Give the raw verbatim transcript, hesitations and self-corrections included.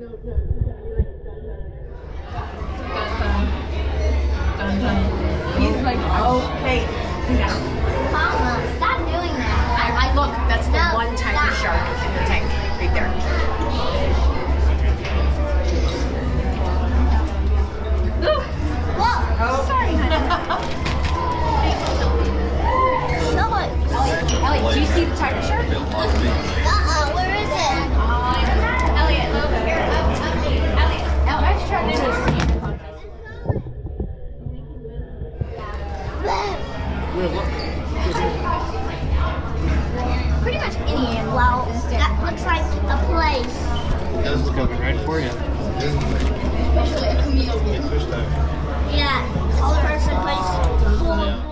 He's like, okay. Mama, stop doing that. I, I look, that's the No, one tiger stop. shark in the tank, right there. Ooh. Whoa. Oh, sorry, honey. No one. Elliot, Elliot, do you see the tiger shark? Uh-uh, where is it? Elliot, look here. Elliot, Elliot, I should try to do this. Pretty much any animal. Well, that looks like a place. This is coming right for you. Especially a chameleon. Yeah, all the person place. Cool.